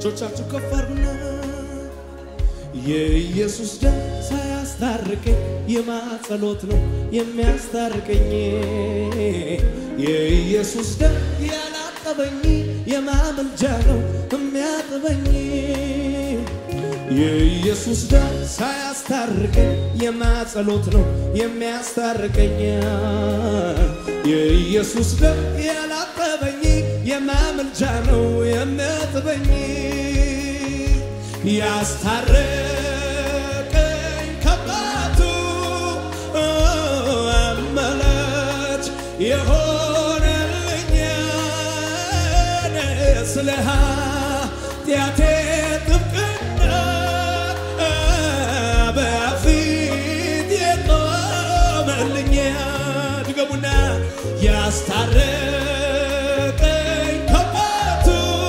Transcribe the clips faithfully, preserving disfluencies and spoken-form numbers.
ጆቻችሁ ከፋርጉና የኢየሱስ ደም ሳያስታርቀኝ የማጸሎት ነው የሚያስታርቀኝ የኢየሱስ ደም ያላጠበኝ የማመልጃ ነው የሚያጥበኝ የኢየሱስ ደም ሳያስታርቀኝ የማጸሎት ነው የሚያስታርቀኝ የኢየሱስ ደም ያላጠበኝ የማመልጃ ነው የሚያጥበኝ ያስታረቀኝ ከአባቱ አማላጅ የሆነልኝ ስለ ኃጢአቴ ጥብቅና በፊት የቆመልኝ ድገሙና ያስታረቀኝ ከአባቱ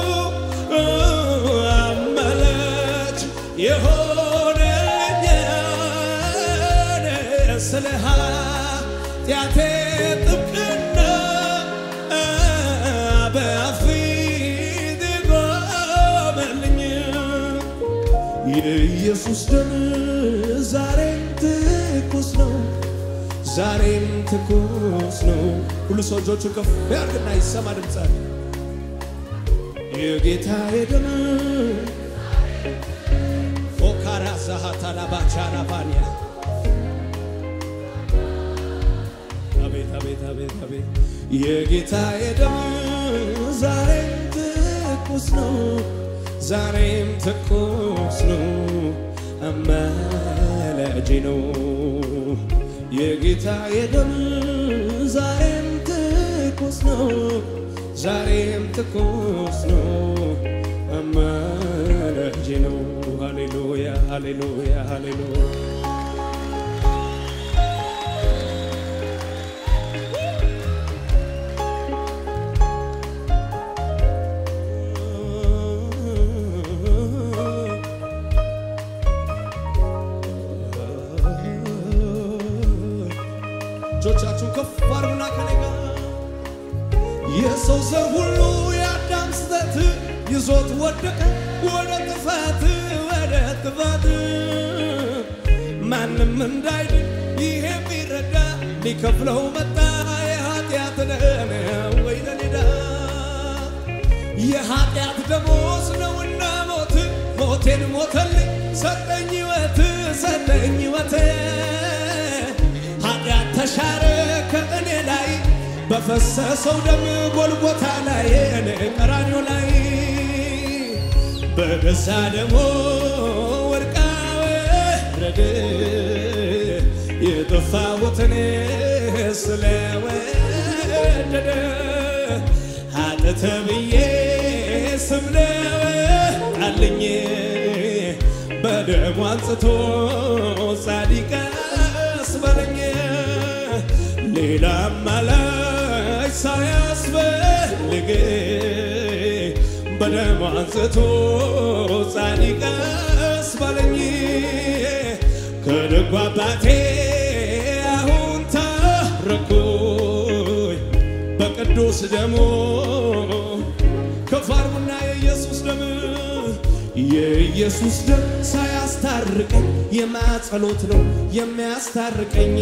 አማላጅ የሆነልኝ ስለ ኃጢአቴ ጥብቅና በፊት የቆመልኝ የኢየሱስ ደም ዛሬም ትኩስ ነው ዛሬም ትኩስ ነው ሁሉ ሰው እጆቹን ከፍ ያድርግና ይሰማ ድምጻቸው የጌታዬ ደም ፎካራ ዛሃታና ባቻና ባንያ አቤት አቤት አቤት አቤት የጌታዬ ደም ዛሬም ትኩስ ነው ዛሬም ትኩስ ነው አማላጄ ነው የጌታዬ ደም ዛሬም ትኩስ ነው ዛሬም ትኩስ ነው አማላጄ ነው ሃሌሉያ ሃሌሉያ ሃሌሉያ ጆቻችሁ ከፍ አድርጉና ከኔ ጋር የሰው ዘር ሁሉ የአዳም ስህተት ይዞት ወደቀ ወደ ጥፋት ወደ ጥፋት ማንም እንዳይድን ይሄ ቢረዳ ሊከፍለው መጣ የኃጢአት ደም ወይነዳ የኃጢአት ደሞዝ ነውና ሞት ሞቴን ሞተልኝ ሰጠኝ ሕይወት ሰጠኝ ሕይወት ኃጢአት ተሻረ ከእኔ ላይ በፈሰሰው ደም ጎልጎታ ላይ እኔ ቀራንዮ ላይ በገዛ ደሙ ወርቃ ወረደ የጠፋሁትን ስለወደደ ኃጢአት ብዬ ስም ለወጣልኝ በደሙ አንጽቶ ጻድቅ አስባለኝ ሌላ አማላጅ ሳያስፈልግ በደሙ አንጽቶ ጻድቅ አስባለኝ ከደጉ አባቴ አሁን ታረኩኝ በቅዱስ ደሙ ከፋርሙና የኢየሱስ ደም የኢየሱስ ደም ሳያስታርቀኝ የማጸሎት ነው የሚያስታርቀኝ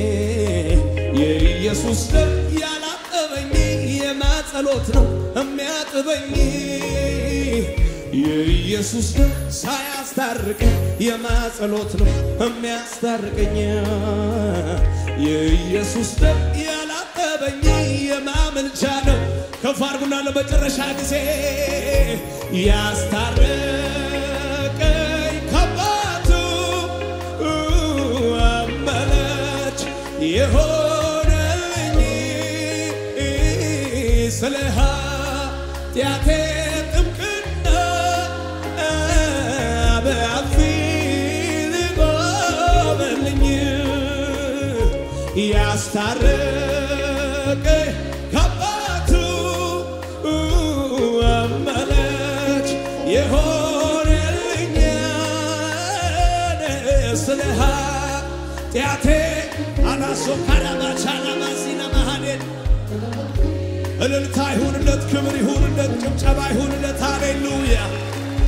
የኢየሱስ ደም ያላጠበኝ የማጸሎት ነው የሚያጥበኝ የኢየሱስ ደም ሳያስታርቀኝ የማጸሎት ነው የሚያስታርቀኝ የኢየሱስ ደም ያላጠበኝ የማመልጃ ነው ከፍ አድርጉና ለመጨረሻ ጊዜ ያስታረቀኝ ከአባቱ አማላጅ የሆነልኝ ስለ ኃጢአቴ ጥብቅና በፊት የቆመልኝ ያስታረቀኝ ከአባቱ አማላጅ የሆነልኝ ስለ ኃጢአቴ አናሶ ካራባቻና ማሲና ማሃኔን እልልታ ይሁንለት ክብር ይሁንለት ጭብጨባ ይሁንለት ሃሌሉያ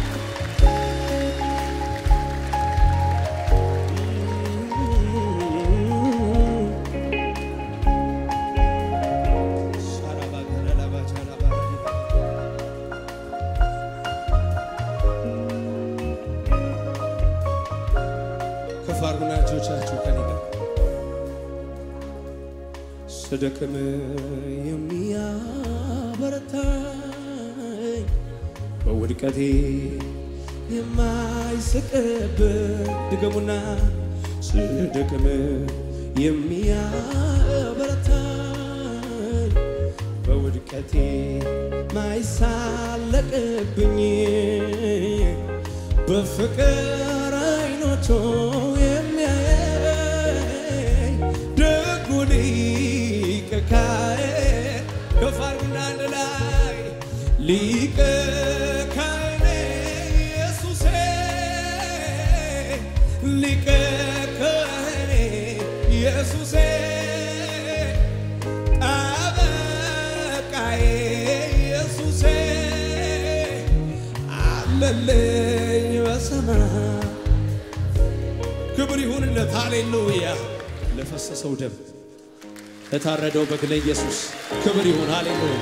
ስደክም የሚያበረታኝ በውድቀቴ የማይስቅብኝ ድገሙና ስደክም የሚያበረታኝ በውድቀቴ ማይሳለቅብኝ በፍቅር አይኖቹ የሚያየኝ ደጉ ሊቀ ካህን ከፋርና ላይ ሊቀ ካህን ኢየሱሴ ሊቀ ካህን ኢየሱሴ ጠበቃዬ ኢየሱሴ አለልኝ በሰማይ ክብር ይሁንለት ሃሌሉያ ለፈሰሰው ደም ለታረደው በግ ለኢየሱስ ክብር ይሁን ሃሌሉያ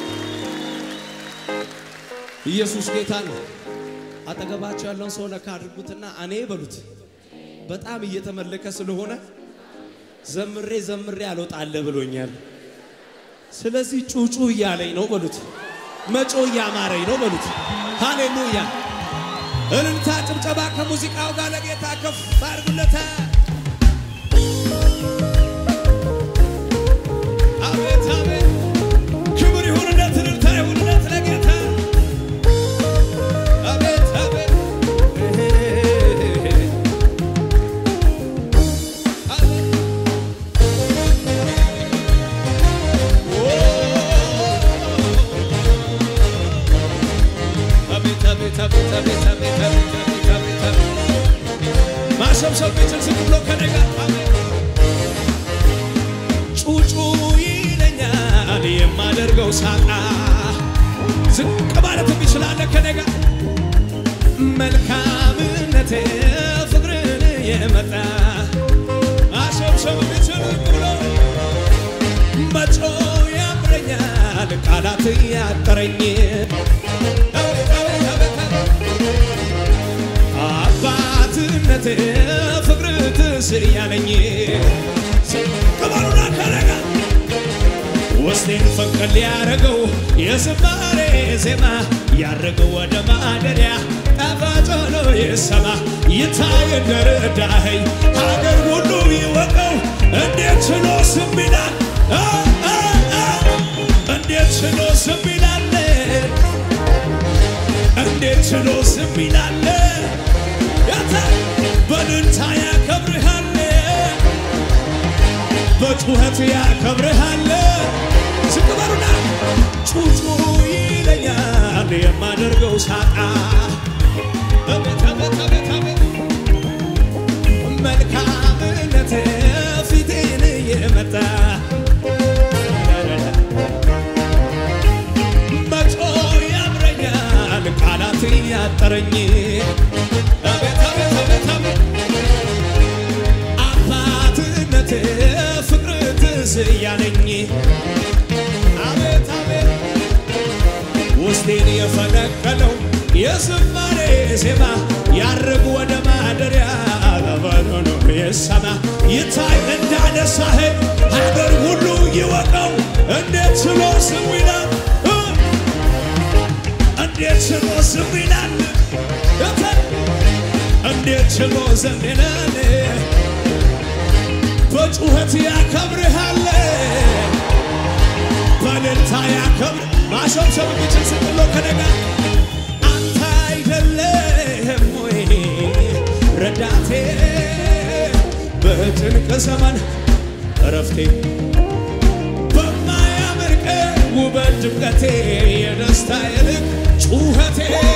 ኢየሱስ ጌታ ነው አጠገባቸው ያለውን ሰው ነካ አድርጉትና እኔ በሉት በጣም እየተመለከ ስለሆነ ዘምሬ ዘምሬ አልወጣለ ብሎኛል ስለዚህ ጩጩ እያለኝ ነው በሉት መጮ ያማረኝ ነው በሉት ሃሌሉያ እልልታ ጭብጨባ ከሙዚቃው ጋር ለጌታ ከፍ አድርጉለታ አቤት አቤት ክብር ይሁንለት እልልታ ይሁንለት ለጌታ አቤት አቤት አቤት አቤት አቤት አቤት ማሰብሰብ ቤትን ስንብሎ ከነጋ ጩጩ ይለኛል የማደርገው ሳቃ ዝቅ ማለት ይችላል ከነጋ መልካምነቴ ፍቅርን የመጣ ማሰብሰብ ቤትን ብሎ መጮ ያምረኛል ቃላት ያጠረኝ አባትነቴ ፍቅር ትስያለኝ ከማሩና ከረጋ ወስቴን ፈቀል ያረገው የዝማሬ ዜማ ያረገው ወደ ማደሪያ ጣፋጭ ሆኖ ይሰማ ይታይ እንደረዳኸኝ ሀገር ሁሉ ይወቀው እንዴት ችሎ ስም ይላል እንዴት ችሎ ስም ይላል እንዴት ችሎ ስም ይላል በልልታ ያከብርሃል በጩኸት ያከብርሃል ስክበሩና ጩጩ ይለኛል የማደርገው ሳቃ አቤት አቤት አቤት አቤት መልካምነት ፊቴን የመጣ መጮ ያምረኛል ቃላት ያጠረኝ አቤት አቤት አቤት አቤት አባትነቴ ፍቅር ትስያለኝ አቤት አቤት ውስጤን የፈነቀለው የዝማሬ ዜማ ያርግ ወደ ማደሪያ ለበኖ የሰማ ይታይ እንዳነሳኸኝ ሀገር ሁሉ ይወቀው እንዴት ችሎ ስም ይላል እንዴት ችሎ ስም ይላል እንዴት ችሎ ስም ይላል በጩኸት ያከብርሃል በልልታ ያከብር ማሸብሸብ ብቻ ስጥሎ ከነጋ አንተ አይደለህም ወይ ረዳቴ በጭንቅ ዘመን እረፍቴ በማያምር ቀን ውበት ድምቀቴ የደስታ የልቅ ጩኸቴ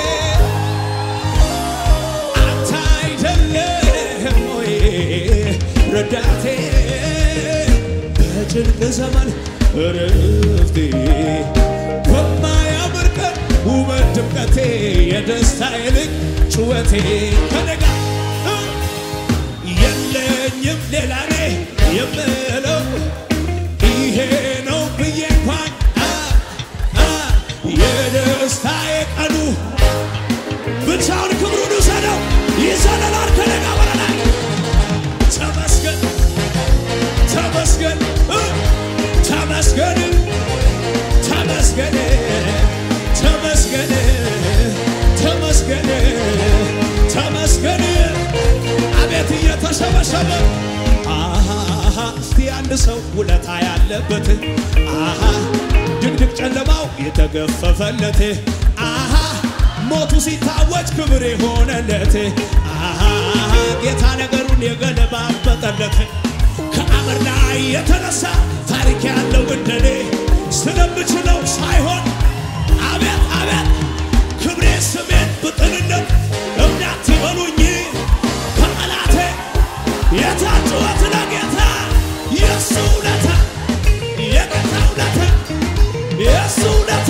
አንተ አይደለህም ወይ ረዳቴ በጭንቅ ዘመን እረፍቴ በማያምር ቀን ውበት ድምቀቴ የደስታ የልቅ ጩኸቴ ከነጋ የለኝም ሌላ እኔ የምለው ይሄ ነው ብዬ እንኳን የደስታዬ ቀኑ ብቻውን ክብሩን ውሰደው ይዘለላል ከነጋ በላይ ተመስገን ተመስገን ሰው ውለታ ያለበት አሃ ድቅድቅ ጨለማው የተገፈፈለት አሃ ሞቱ ሲታወጅ ክብር የሆነለት አሃ ጌታ ነገሩን የገለባበጠለት ከአመድ ላይ የተነሳ ታሪክ ያለው እንደኔ ስለምችለው ሳይሆን አቤት አቤት ክብሬ ስሜን ብጥልነት እምነት ይበሉኝ ከጠላቴ የታጭወት ለጌታ የሱ ውለታ የጌታ ውለታ የሱ ውለታ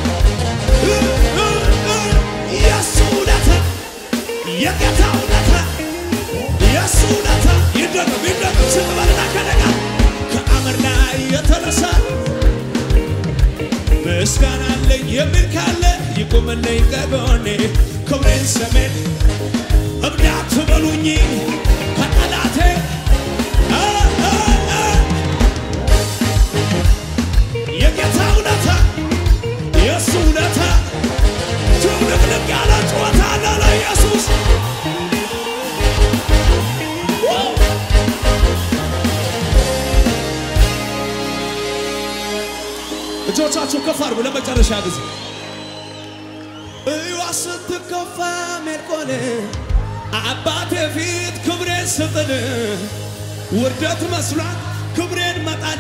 የሱ ውለታ የጌታ ውለታ የሱ ውለታ ይደረግ ይደረግ ስትበልና ከነጋ ከአመድ ላይ የተነሳ ምስጋና አለኝ የሚል ካለ ይቁምልኝ ከጎኔ ክብሬን ስሜን እምነት በሉኝ ከጠላቴ የጌታ ውለታ የሱ ውለታ ትውልቅልቅ ያለ ጨዋታ አለ ለኢየሱስ እጆቻችሁ ከፍ አድርጉ ለመጨረሻ ጊዜ እዩዋ ስትከፋ ሜልኮን አባቴ ፊት ክብሬን ስጥል ውርደት መስሏት ክብሬን መጣኔ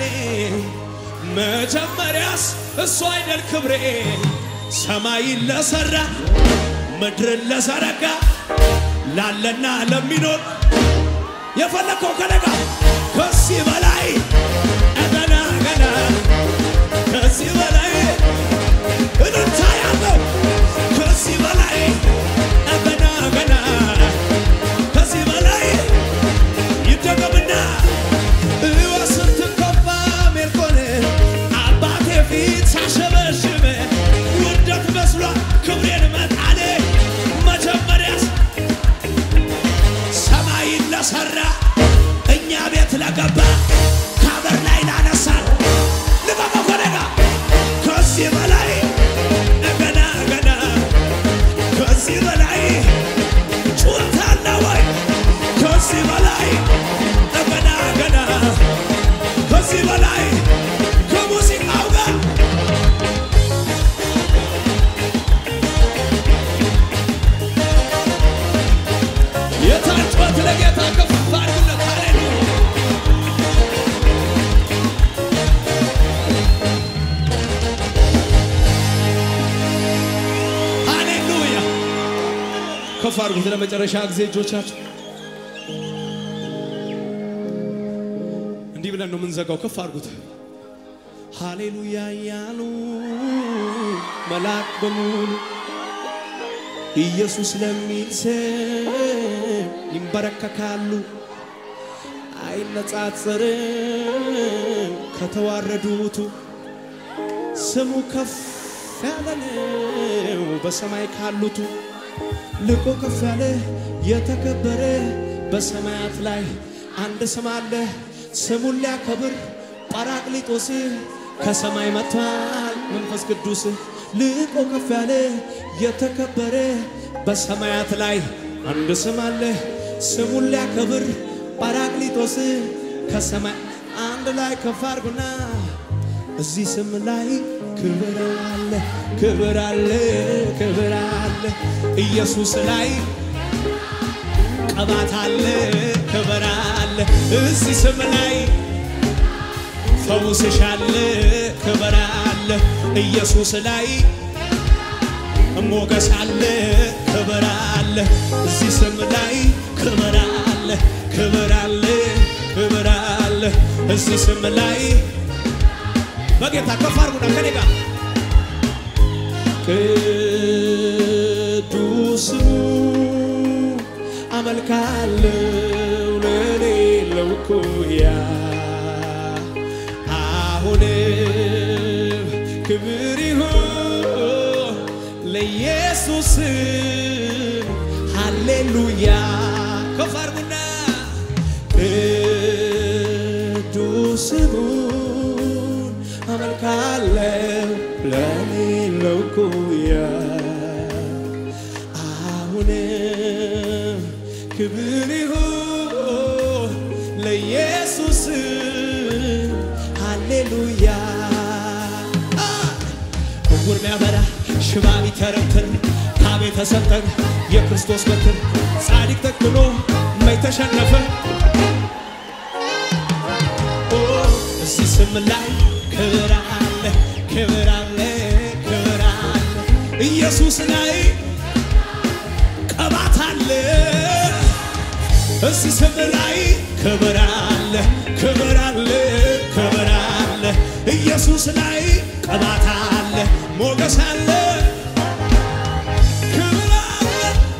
መጀመሪያስ እሱ አይደል ክብሬ ሰማይን ለሰራ ምድርን ለዘረጋ ላለና ለሚኖር የፈለከው ከነጋ ከዚህ በላይ ገና ገና ከዚህ በላይ እልልታ ያለው ከዚህ በላይ ገና ገና ከዚህ በላይ ይደገምና እዩዋ ስትከፋ ሜልኮን አባቴ ፊት ሳሸበሽበ ውርደት መስሏት ክብሬን መጣኔ መጀመሪያስ ሰማይን ለሰራ እኛ ቤት ለገባ ከበር ላይ ላነሳን ልበቀው ከነጋ ከዚህ በላይ ገና ገና ከዚህ በላይ ጩኸት አለ ወይ ከዚህ በላይ ገና ገና ከዚህ በላይ ከሙዚቃው ጋር የታጭበት ለጌታ ከፍ አድርጉለት ሃሌሉያ ሃሌሉያ ከፍ አድርጉት ለመጨረሻ ጊዜ እጆቻችሁ እንዲህ ብለን ነው የምንዘጋው ከፍ አድርጉት ሃሌሉያ ያሉ መላእክት በሙሉ ኢየሱስ ለሚል ስም ይንበረከካሉ አይነጻጸርም ከተዋረዱቱ ስሙ ከፍ ያለ ነው በሰማይ ካሉቱ ልቆ ከፍ ያለ የተከበረ በሰማያት ላይ አንድ ስም አለ ስሙን ሊያከብር ጳራቅሊጦስ ከሰማይ መጥቷል መንፈስ ቅዱስ ልቆ ከፍ ያለ የተከበረ በሰማያት ላይ አንድ ስም አለ ስሙን ሊያከብር ጳራቅሊጦስ ከሰማይ አንድ ላይ ከፍ አድርጉና እዚህ ስም ላይ ክብር አለ ክብር አለ ክብር አለ ኢየሱስ ላይ ቅባት አለ ክብር አለ እዚህ ስም ላይ ፈውስሽ አለ ክብር አለ ኢየሱስ ላይ ሞገስ አለ ክብር አለ እዚህ ስም ላይ ክብር አለ ክብር አለ ክብር አለ እዚህ ስም ላይ በጌታ ከፍ አድርጉና ከኔ ጋር ቅዱስ አመልካለሁ ለሌለው ኩያ አሁንም ክብር ይሁን ለኢየሱስ ሃሌሉያ ከፍ አድርጉና ቅዱስ አመልካለሁ ለሌለው ኩያ አሁንም ክብር ይሁን ለኢየሱስ ሃሌሉያ ዕውር ሚያበራ ሽባ ሚተረትር ካብ የተሰጠን የክርስቶስ በትር ጻድቅ ተክሎ ማይ ተሸነፈ ኦ እዚህ ስም ላይ ክብር አለ ክብር አለ ክብር አለ ኢየሱስ ላይ ቅባት አለ እዚህ ስም ላይ ክብር አለ ክብር አለ ክብር አለ ኢየሱስ ላይ ቅባት አለ ሞገስ አለ ክብር አለ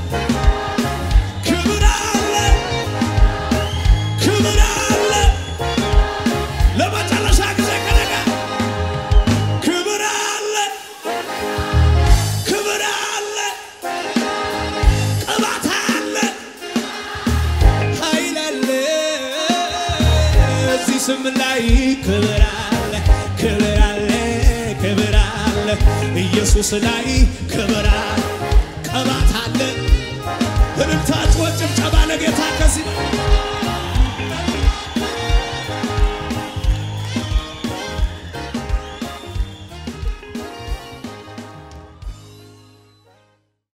ክብር አለ ክብር አለ ለመጨረሻ ጊዜ ከነጋ ክብር አለ ክብር አለ ቅባት አለ ኃይል አለ እዚህ ስም ላይ ክብር አለ ክብር አለ ክብር አለ ኢየሱስ ላይ ክብር አለ ቅባት አለ እልልታ ጭብጨባ ለጌታ ከዚህ